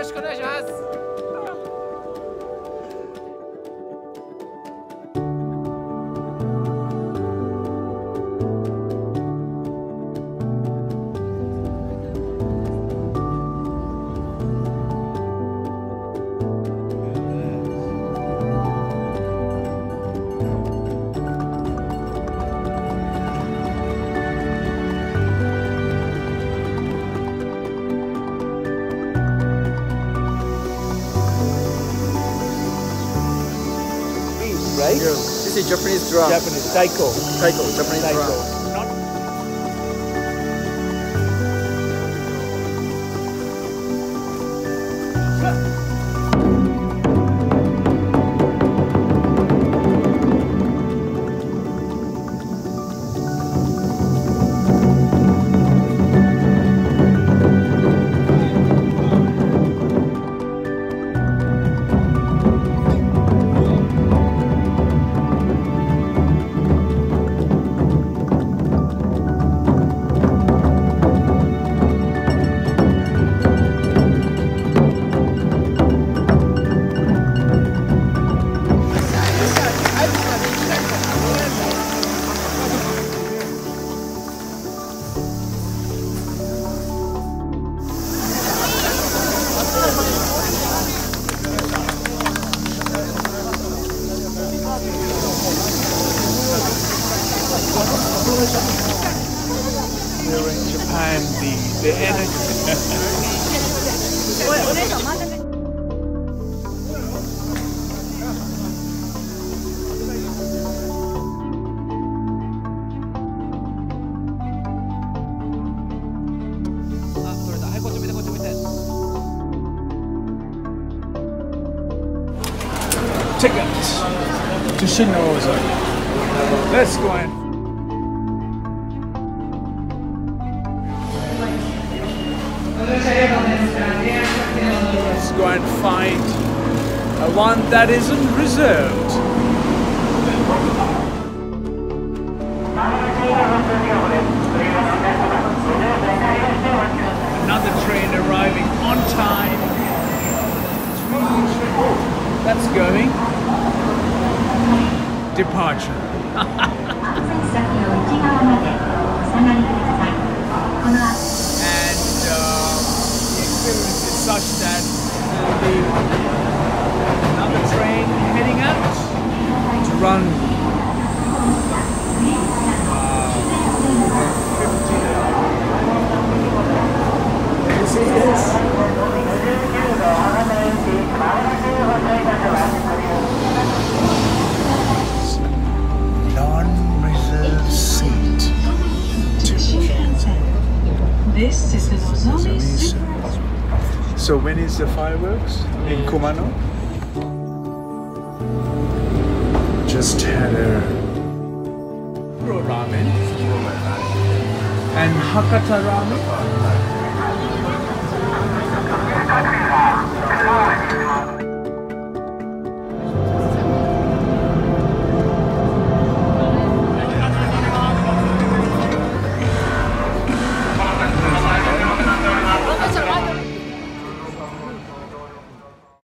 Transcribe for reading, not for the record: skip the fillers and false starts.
しくお願いします。 Right? This is Japanese drum. Japanese taiko. Taiko, Japanese Taiko. drum. Not here in Japan, the energy. Tickets to Shinoza. Let's go in. Let's go and find one that isn't reserved. Another train arriving on time. That's going. Departure. And the experience is such that there will be another train heading out to run 50. Non-reserved seat to This is the Nozomi. So when is the fireworks in Kumano? Just had a ramen and Hakata ramen.